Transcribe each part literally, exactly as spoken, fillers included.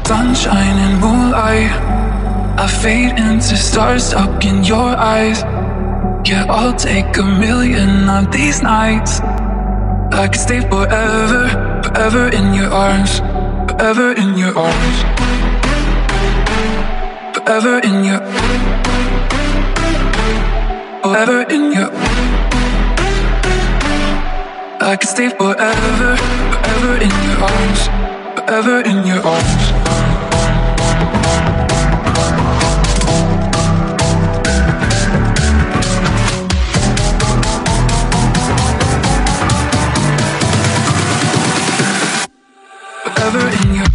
Sunshine and moonlight, I fade into stars stuck in your eyes. Yeah, I'll take a million of these nights. I could stay forever, forever in your arms, forever in your arms, forever in your, forever in your. I could stay forever, forever in your arms, forever in your arms. Forever in your.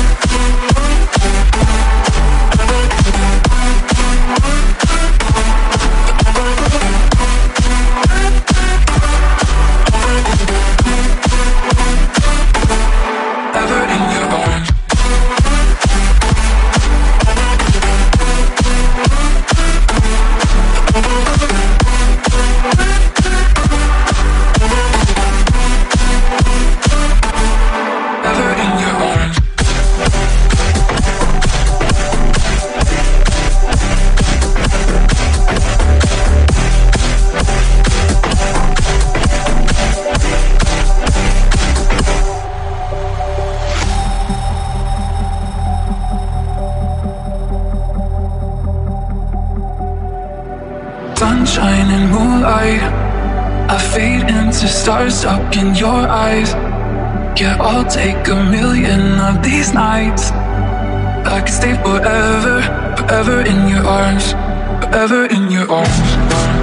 Sunshine and moonlight, I fade into stars stuck in your eyes. Yeah, I'll take a million of these nights. I could stay forever, forever in your arms, forever in your arms.